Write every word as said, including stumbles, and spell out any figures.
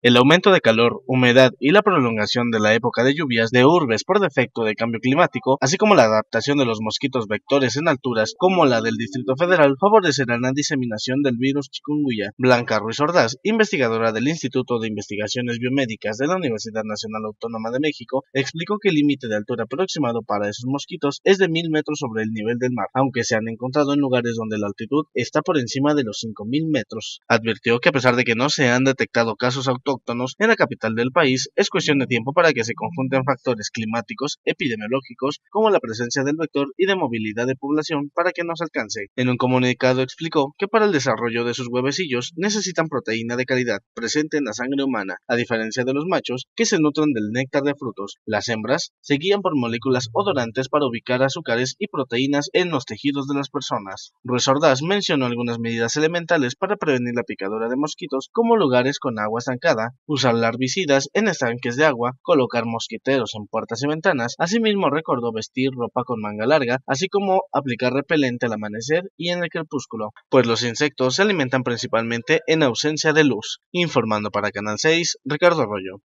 El aumento de calor, humedad y la prolongación de la época de lluvias de urbes por defecto de cambio climático, así como la adaptación de los mosquitos vectores en alturas como la del Distrito Federal, favorecerán la diseminación del virus chikungunya. Blanca Ruiz Ordaz, investigadora del Instituto de Investigaciones Biomédicas de la Universidad Nacional Autónoma de México, explicó que el límite de altura aproximado para esos mosquitos es de mil metros sobre el nivel del mar, aunque se han encontrado en lugares donde la altitud está por encima de los cinco mil metros. Advirtió que a pesar de que no se han detectado casos autóctonos en la capital del país, es cuestión de tiempo para que se conjunten factores climáticos, epidemiológicos, como la presencia del vector y de movilidad de población para que nos alcance. En un comunicado explicó que para el desarrollo de sus huevecillos necesitan proteína de calidad presente en la sangre humana, a diferencia de los machos que se nutren del néctar de frutos. Las hembras se guían por moléculas odorantes para ubicar azúcares y proteínas en los tejidos de las personas. Ruiz Ordaz mencionó algunas medidas elementales para prevenir la picadura de mosquitos, como lugares con agua estancada, usar larvicidas en estanques de agua, colocar mosquiteros en puertas y ventanas. Asimismo recordó vestir ropa con manga larga, así como aplicar repelente al amanecer y en el crepúsculo, pues los insectos se alimentan principalmente en ausencia de luz. Informando para Canal seis, Ricardo Arroyo.